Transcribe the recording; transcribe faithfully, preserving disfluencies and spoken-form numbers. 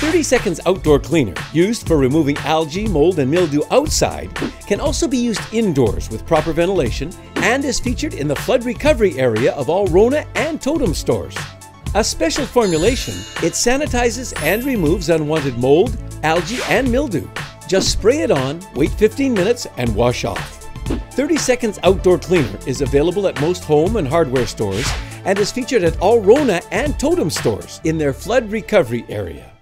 thirty seconds Outdoor Cleaner, used for removing algae, mold, and mildew outside, can also be used indoors with proper ventilation and is featured in the flood recovery area of all Rona and Totem stores. A special formulation, it sanitizes and removes unwanted mold, algae, and mildew. Just spray it on, wait fifteen minutes, and wash off. thirty seconds Outdoor Cleaner is available at most home and hardware stores and is featured at all Rona and Totem stores in their flood recovery area.